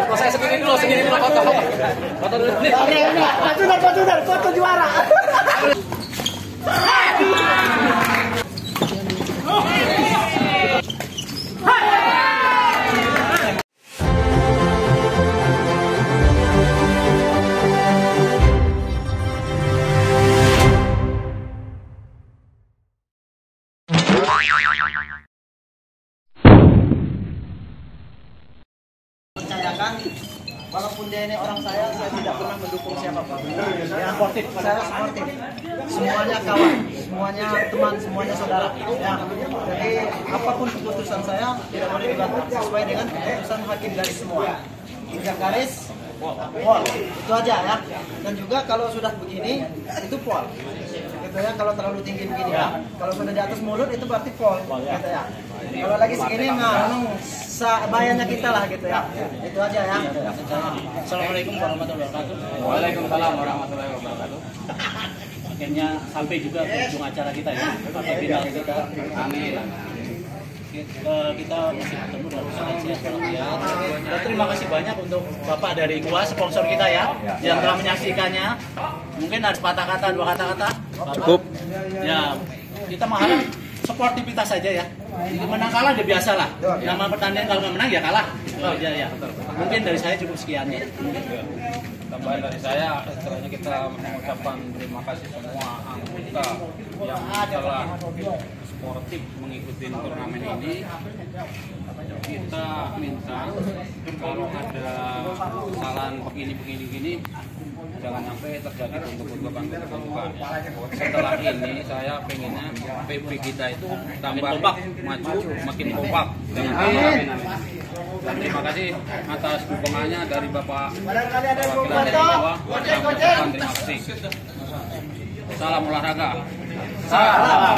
Foto saya segini dulu foto. Foto dulu. Nih. Foto juara. Percayakan, walaupun dia ini orang saya tidak pernah mendukung siapapun. Ya, sportif, saya sportif. Semuanya kawan, semuanya teman, semuanya saudara. Ya, jadi apapun keputusan saya tidak boleh dibantah sesuai dengan keputusan hakim garis semua. Injak garis, pol, itu aja ya. Dan juga kalau sudah begini, itu pol. Gitu ya, kalau terlalu tinggi begini ya. Kalau sudah di atas mulut itu berarti pol. Gitu ya. Kalau lagi segini memang bayarnya kita lah gitu ya. Itu aja ya. Assalamualaikum warahmatullahi wabarakatuh. Waalaikumsalam warahmatullahi wabarakatuh. Akhirnya sampai juga ke ujung acara kita ya. Sampai final kita. Amin. Kita masih ketemu dalam keadaan sehat walafiat. Dan terima kasih banyak untuk Bapak dari Kuas, sponsor kita ya, yang telah menyaksikannya. Mungkin ada sepatah kata, dua kata-kata. Cukup. Ya, kita mengharap sportivitas saja ya. Jadi menang kalah udah biasa lah. Nama pertandingan kalau nggak menang ya kalah. Oh, ya. Mungkin dari saya cukup sekian ya. Tambahan dari saya, setelahnya kita mengucapkan terima kasih semua anggota yang telah sportif mengikuti turnamen ini. Kita minta kalau ada kesalahan begini jangan sampai terjadi bentuk-bentukan. Setelah ini saya pengennya PB kita itu tambah maju, makin kompak. Dan terima kasih atas dukungannya dari Bapak perwakilan dari bawah. Terima kasih. Salam olahraga. Salam.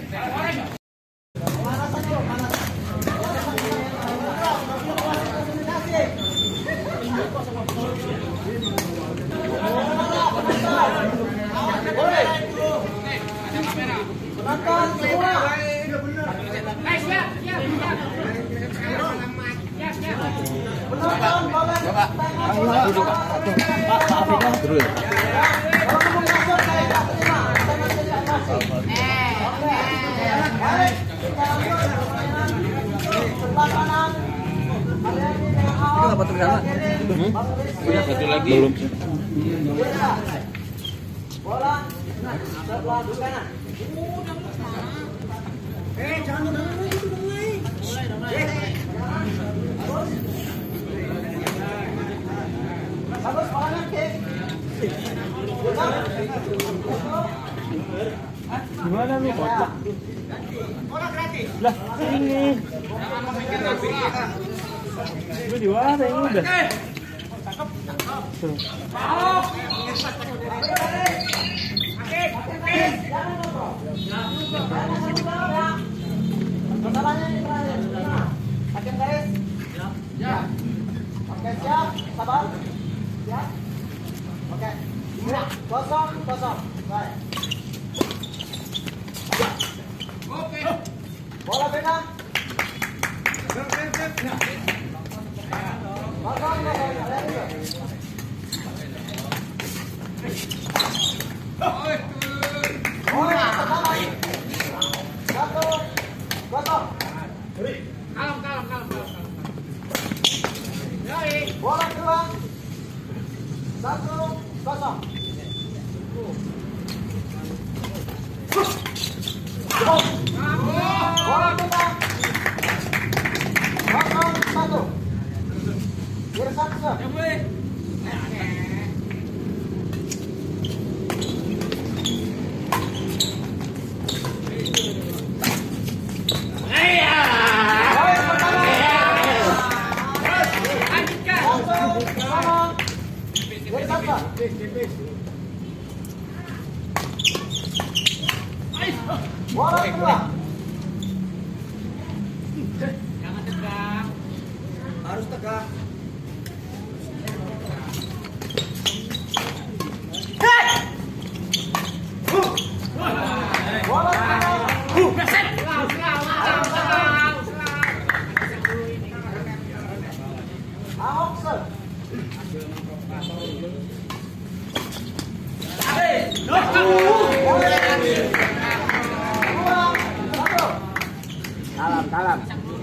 Satu lagi. Belum. Bola sebelah kanan. Jangan bagus bolanya, Kek. Gimana nih kocak? Bola gratis. Lah, ini. Gue di mana ini udah? Masalahnya ini terakhir. Hakim garis. Ya. Oke, siap. Sabar. Siap. Oke. Kosong. Baik. Oke. Bola pegang. Kosong. Bola pertama. Satu. Kosong. Kalem. Bola kedua. 1-0. Bola kedua. 0-1. Kiri satu. Bola kedua. Jangan tegak. Harus tegak. Bola kedua. Ahok Salam.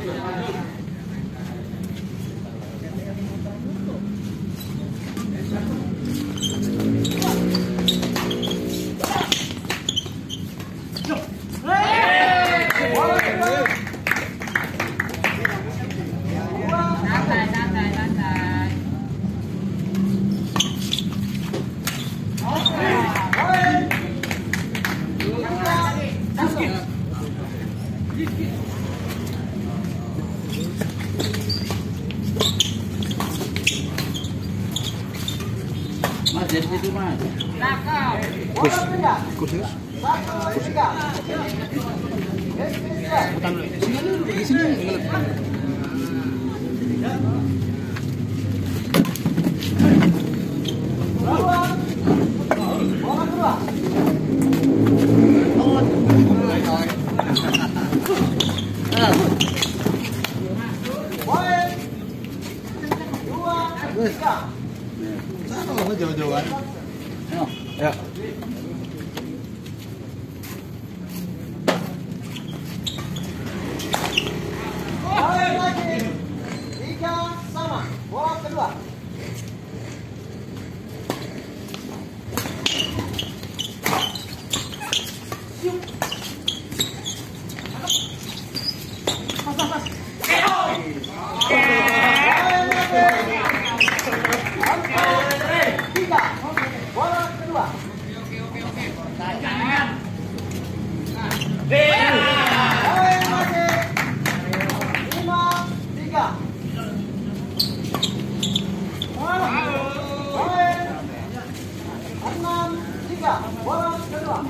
Mas dari situ mas. Jauh-jauhan. Ya. Lagi. 3 sama. Bola kedua. Bola kedua. Poin lagi. 5-3. Poin 6-3. Bola kedua.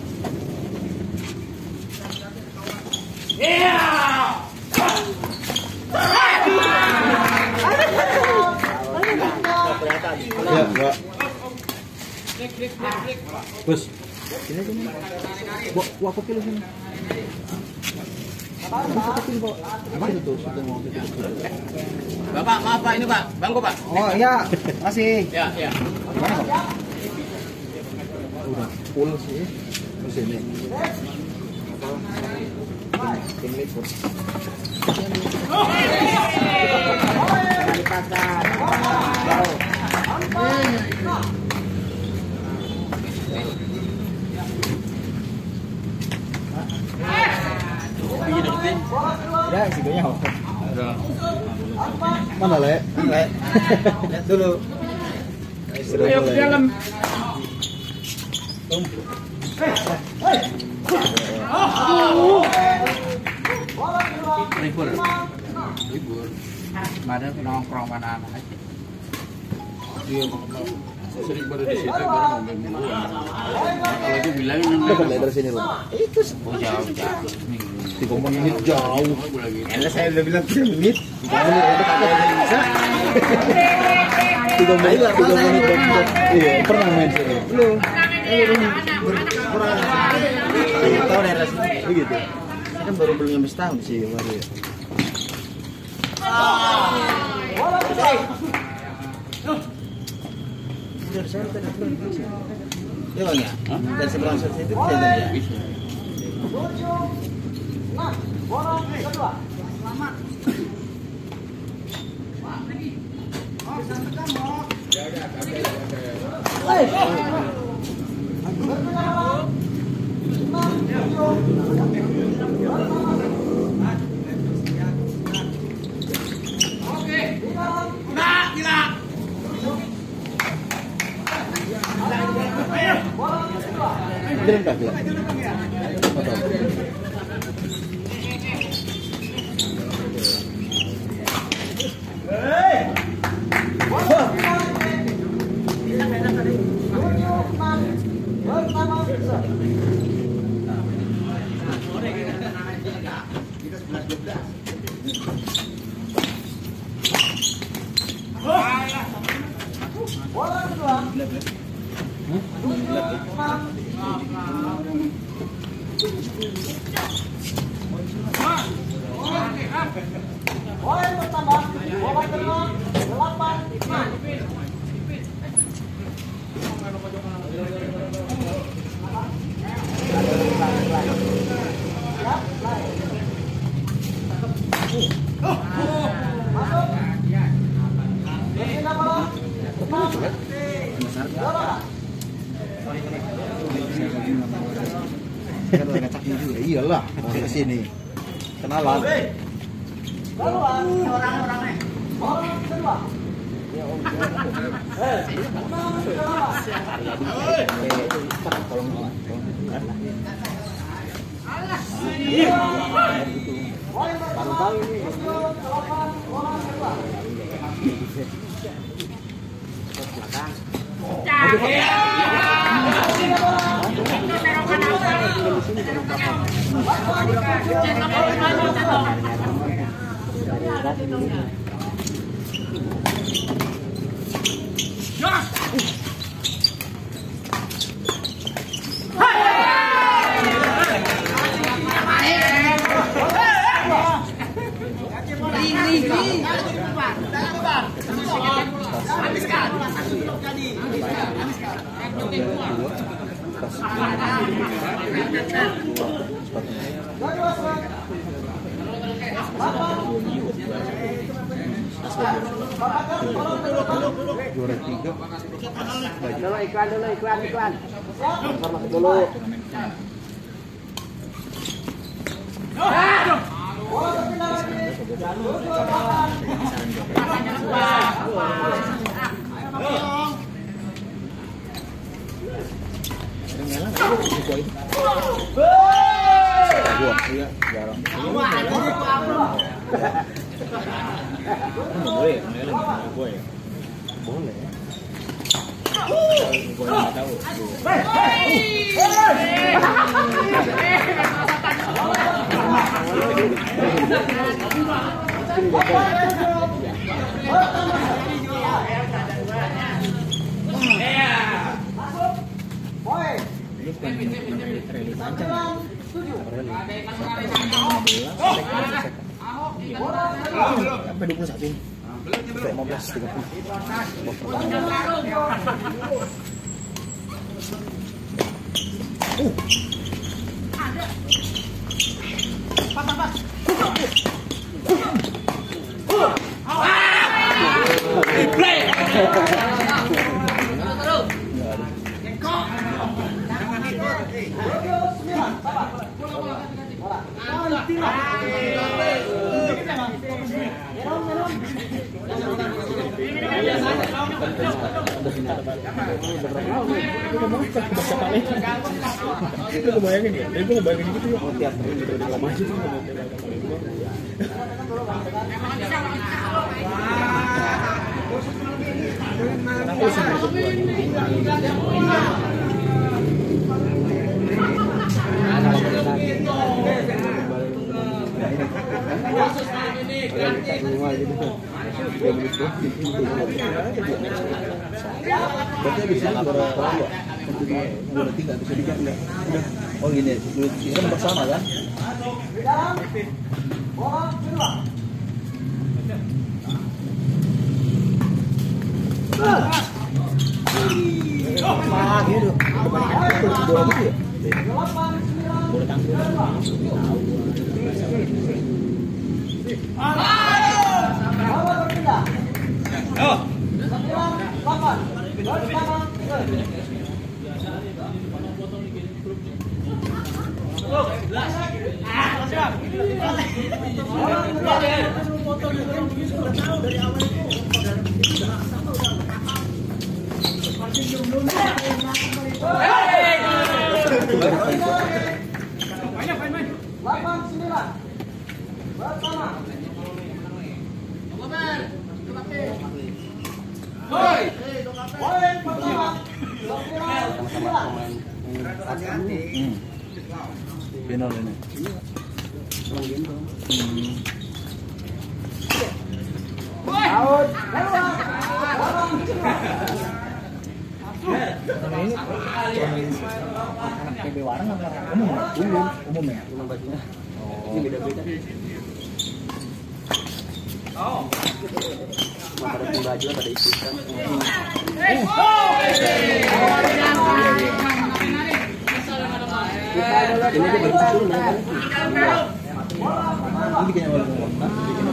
Ya, Mbak. Bos. Sini sini. Buat kopi lu sini. Apa itu tuh? Bapak maaf Pak, ini Pak, bangku Pak. Oh iya, masih. Ya ya. Udah full sih. Di sini. Tim liput. Ya, sikonya. Mana Le? Lihat dulu. Ayo ke dalam. Libur. Libur. Ada nongkrong mana anak aja. Iya, sering pada di situ baru mobil mingguan. Kalau itu bilangin Dekat dari sini rumah. itu jauh. 3 menit jauh. Enak saya udah bilang 3 menit. 3 menit itu kagak bisa. 3 menit, 3 menit dekat. Iya, pernah main sini. Belum. Kurang. Tahu daerah sini. Begitu. Saya kan baru belum nyampe setahun sih baru ya. Bola kedua. Dari sana tadi belum bisa. Ya bang ya. Dan seberang sana itu tidak ada ya. 7-6. Bola kedua. Kirim dah ya. Bola kedua. Poin bertambah. Bola kedua 8-6. Kan udah ngacaknya juga. Iyalah, mau ke sini. Kenalan. Juara 3. Dulu iklan. Masuk dulu. Iya, jarang. Boleh. Boleh. Gue nggak tahu. Sampai 21. Sampai 15. Itu bayangin ya, gue bayangin gitu ya. Tiap hari gitu lama aja tuh. Kenapa sih berarti di sini juara berapa? Juara 3 bisa diganti. Oh gini, kan bersama kan? Gitu. Bola gitu ya? Bola tangkis. Final ini. Out. Ini anak PB Warang apa umum ya? Umum bajunya. Ini beda-beda. Pada baju pada ikutan. Ini dia baru turun kan? Ini bikinnya baru ngomong.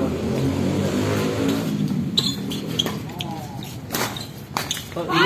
Oh, ini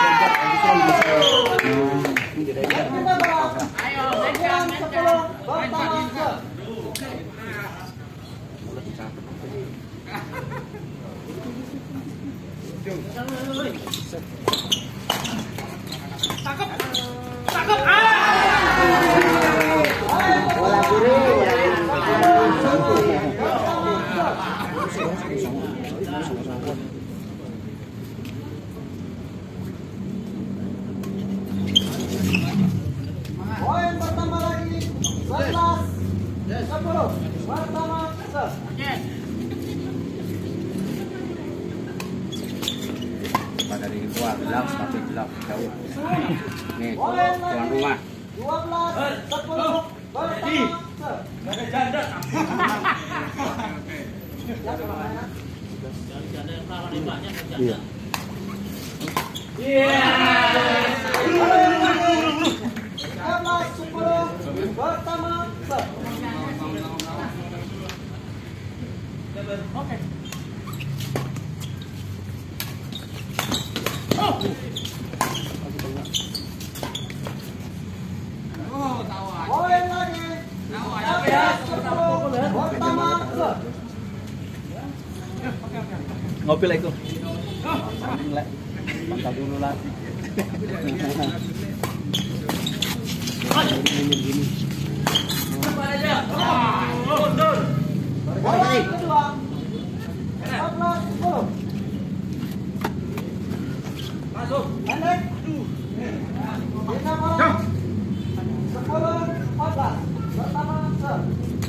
Poin pertama lagi 11 10 pertama set. Dari luar gelap tapi gelap jauh. Nih, Poin tuan lagi rumah. 12 10 pertama set. Iya. Pertama set. Poin lagi 11 10 pertama set. Ngopi lah itu. Sambil lah. Pangkal dulu lah. Gini. Poin kedua 14 10. Masuk. Pendek. 5 orang. 10 14 pertama set.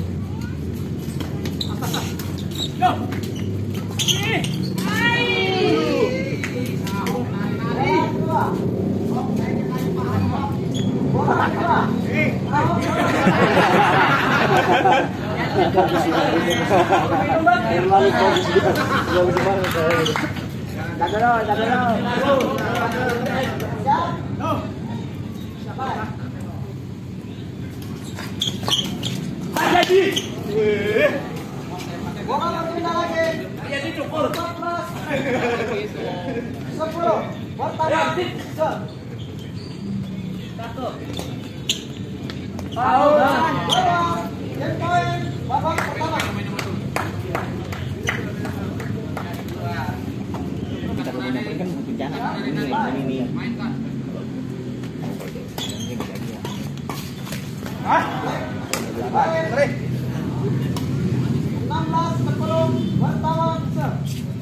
Bola berpindah lagi. 14 10 pertama set. Game point babak pertama. Kita kemudian kan bencana. Ini. Baik. 16 10 pertama set.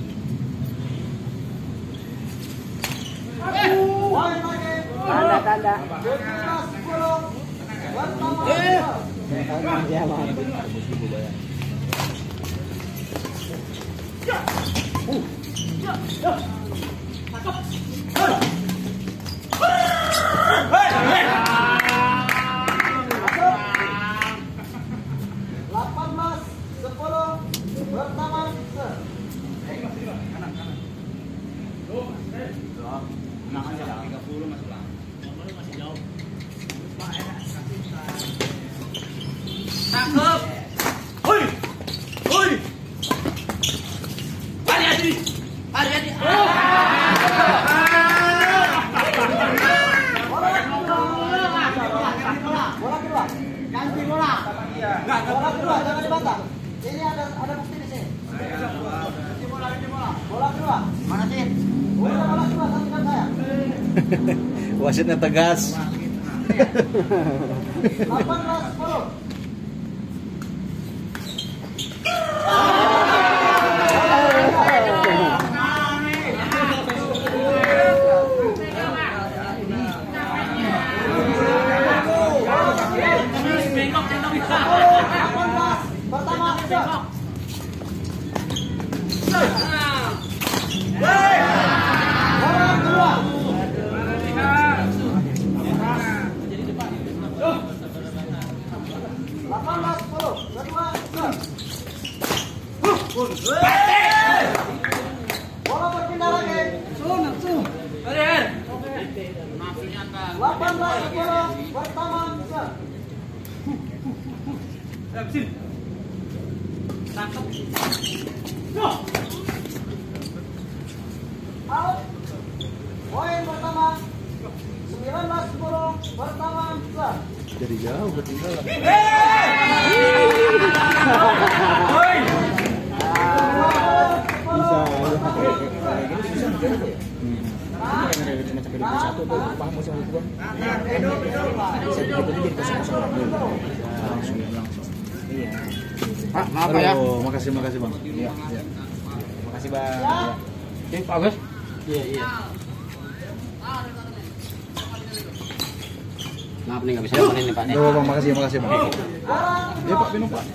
Poin lagi. Tanda. 17 10 pertama set. Ya, maaf. Bola kedua jangan dibantah. Ini ada bukti di sini. Bola kedua. Mana sih? Bola kedua saksikan saya. Wasitnya tegas. 18 10. Pertama, bola kedua. 18-10 pertama set. Out. Poin pertama 19-10 pertama set. Jadi jauh ketinggalan. Bisa satu tuh paham musim itu iya. Pak, maaf ya. Makasih Bang. Iya. Makasih Bang. Oke, Pak Agus. Iya. Maaf nih nggak bisa nemenin nih Pak. Oh, Bang, makasih Bang. Iya Pak, minum Pak.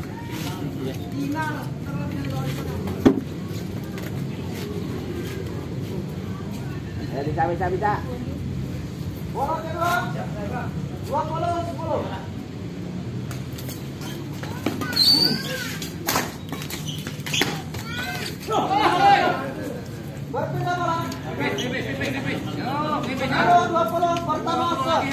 Bisa. Bola kedua 20-10. Berpindah bola. 20 pertama set.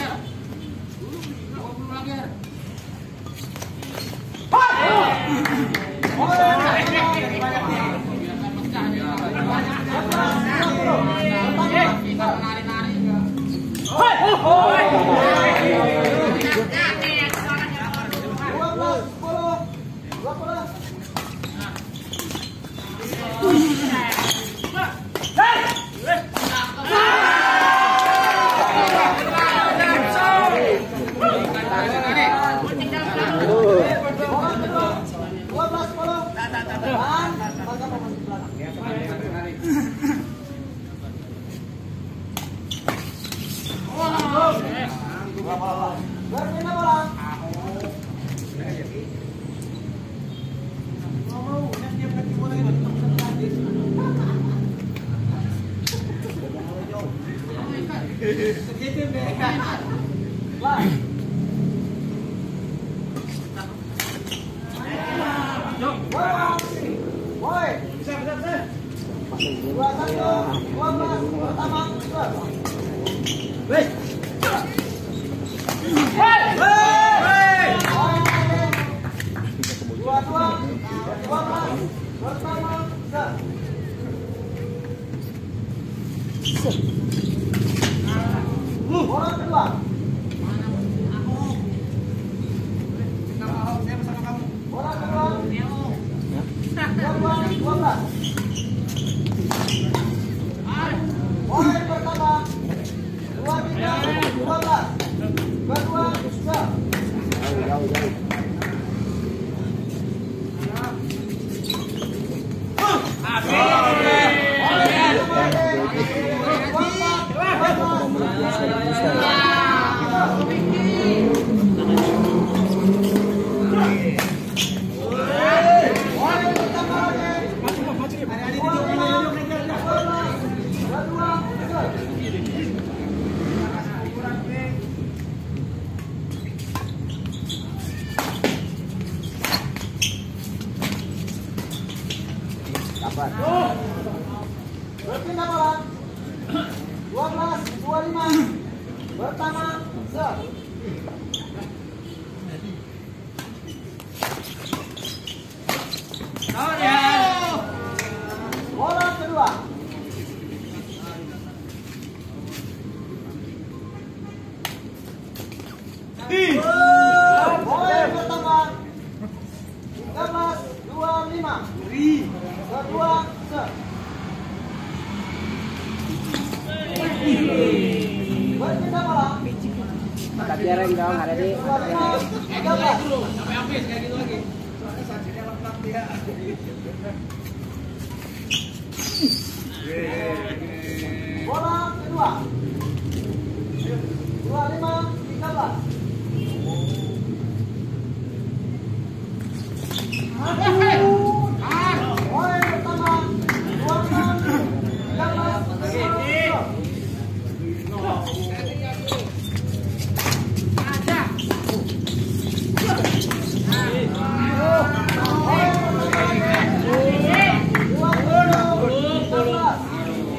Berpindah bola. Woi. Bisa. 21-12 pertama set. Woi. Bola kedua. Bola kedua. 12. Poin pertama 23-12. Kedua set. Jauh. Berpindah bola. 12-25 pertama set. Bola kedua. Poin pertama 13-25. Kedua set. Berpindah bola. Biarin dong, ada di 25-13. Sampai habis kayak gitu lagi. Bola kedua. 25-13. Poin pertama 26-13.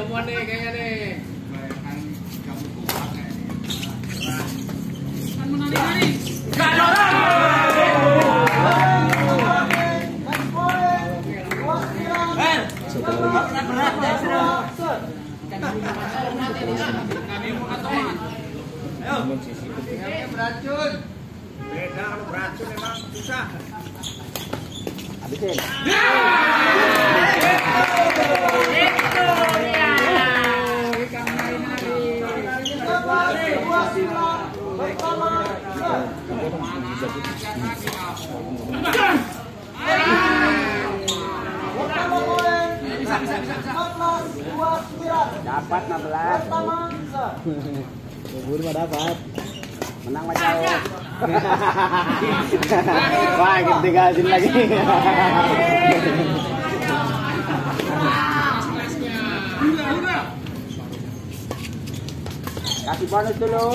semua nih kayaknya nih. Beracun. Beda kalau beracun memang susah. Habisin. Dapat 16. Bubur mah dapat. Menang mah jauh. Wah, kita gasin lagi. Kasih bonus dulu.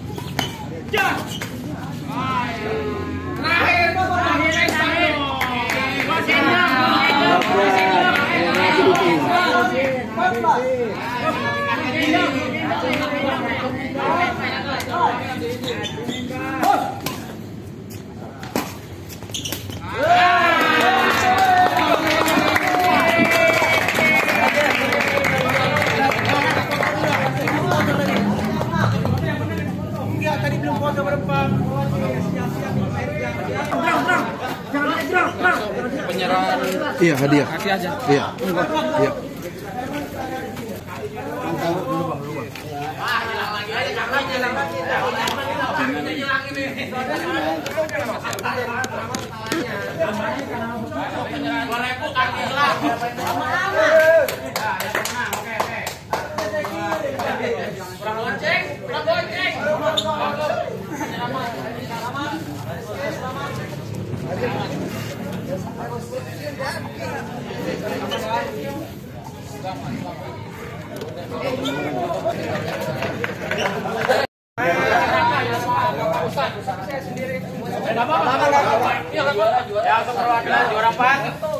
Tadi belum foto berempat. Penyerahan. Iya, hadiah. Kasih aja. Iya. Iya. Yang keperwakilan juara 4.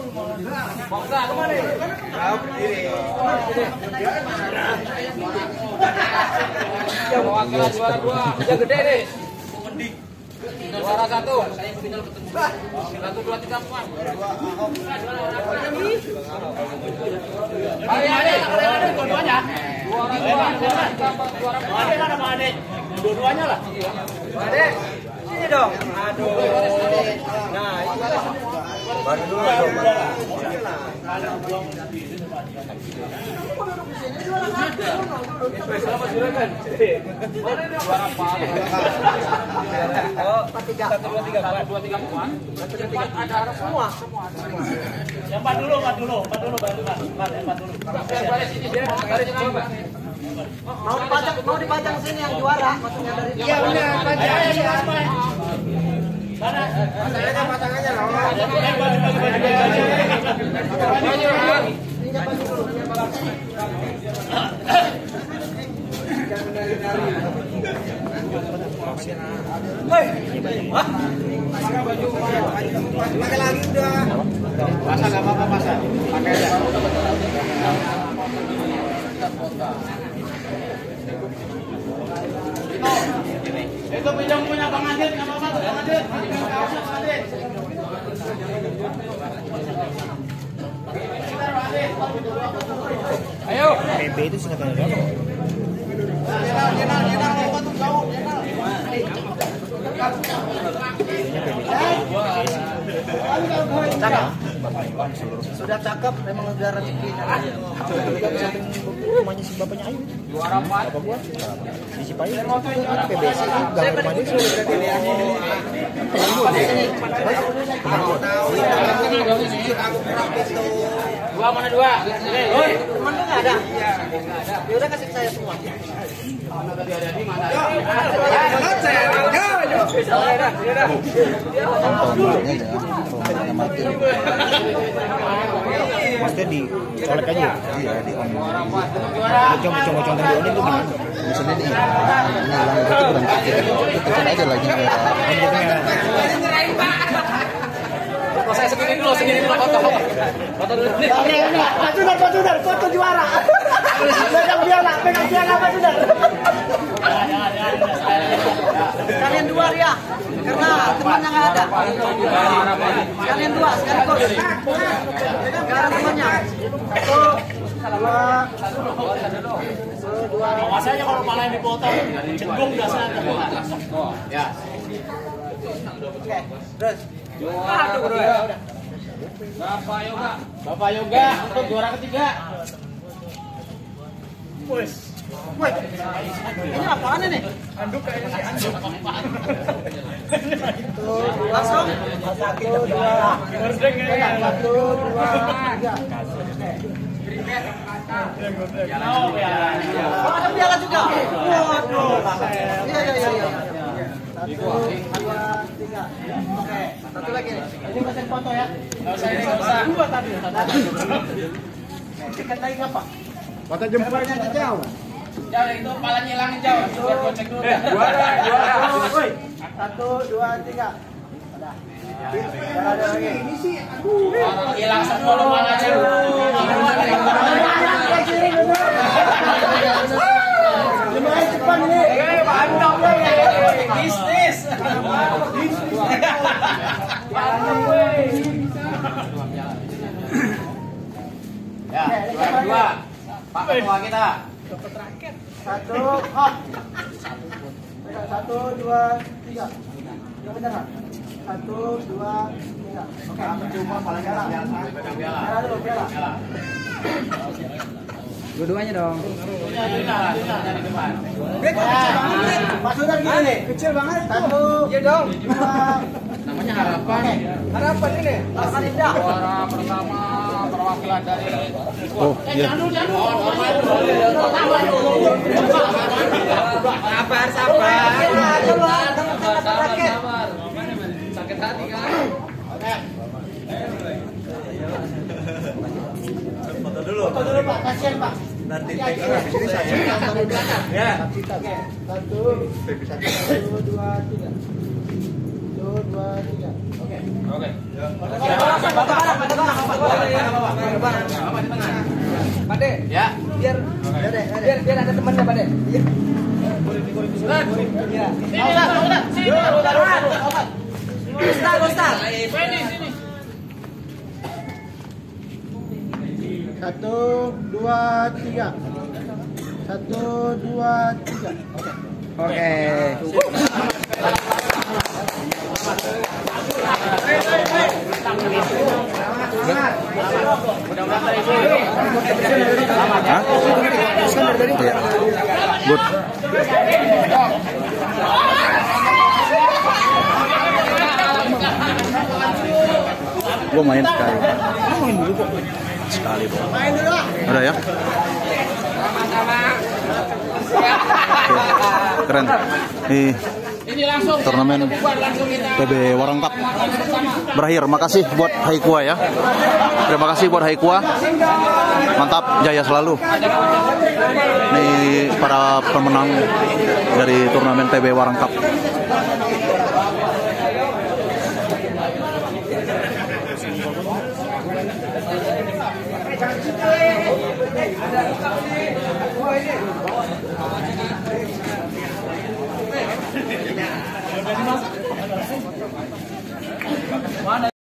Perwakilan juara 2. Yang gede nih. Juara 1. 1, 2, 3, 4. Ada dua-duanya. Dua-duanya lah. Ade, sini dong. Aduh. Nah, baru dulu dong. Semua. Yang 4 dulu, 4 dulu, 4 dulu, baru Pak. 4 dulu. Mau dipajang sini yang juara, maksudnya dari. Iya benar, pajang. Mana? Pasangannya loh. Pakai lagi udah. Pasang enggak apa-apa, pasang. Pakai aja. Itu pinjam punya Bang Adit, enggak apa-apa tuh Bang Adit. Ayo. PP itu singkatan apa? Sudah cakep, memang udah rezeki. Rumahnya si bapaknya Ayu. Juara 4. Apa gua? Di Cipayu. PBC gang rumah dia sudah Dua mana dua? Teman lu nggak ada? Ya udah kasih saya semua. Maksudnya di colek aja. Iya, di on. Cong-cong tadi on itu gimana? Misalnya di hilang itu berangkat kita aja lagi. saya segini dulu foto. Foto dulu. Pak Sudar, foto juara. Pegang piala Pak Sudar. Kalian dua ya, karena temannya nggak ada. Kalian dua sekaligus. Sekarang temannya. Dua. Masanya kalau malah yang dipotong, cenggung biasanya. Ya. Oke, terus. Udah. Bapak Yoga untuk juara ketiga. Woi, ini apaan ini? Anduk kayaknya sih anduk. Langsung. 1, 2. Gordeng ya. 1, 2, 3. Oh ya. Oh, ada piala juga. Waduh. Iya. 1, 2, 3. Oke, satu lagi nih. Ini pesen foto ya. Enggak usah. Dua tadi. Tiket lagi apa? Foto jempolnya jauh. Jauh itu kepalanya hilangin jauh. Biar gocek dulu. Juara. Woi. 1, 2, 3. Ada lagi. Ini sih. Hilang semua kepalanya. Lumayan cepat ini. Mantap. Bisnis. Ya, juara dua. Pak Ketua kita. 1, hop. 1, 2, 3. Yang benar. 1, 2, 3. Oke, cuma malah piala. Piala dulu, piala. Dua-duanya dong. Pak Sudar gini nih. Kecil banget. 1. Iya dong. 2. Namanya harapan. Harapan ini. Harapan indah. Juara pertama perwakilan dari Oh, iya. Sabar. Sakit hati kan? Foto dulu Pak, kasihan Pak. Nanti sini saya. Ya. Oke. 1, 2, 3. 1, 2, 3. Oke. Oke. Pade, Ya. biar ada temannya Pade. Iya. Ustaz. 1, 2, 3. 1, 2, 3. Oke. Hah? Iya. Good. Gua main sekali. Sekali doang. Main dulu. Ada ya? Oke. Keren. Ini langsung Turnamen langsung kita PB Warang Cup berakhir. Makasih buat Haikua ya. Terima kasih buat Haikua. Mantap, jaya selalu. Ini para pemenang dari turnamen PB Warang Cup. Ada